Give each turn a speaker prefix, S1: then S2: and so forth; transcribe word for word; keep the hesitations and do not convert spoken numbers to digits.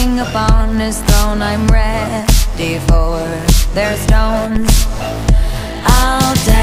S1: king upon his throne. I'm ready for their stones. I'll die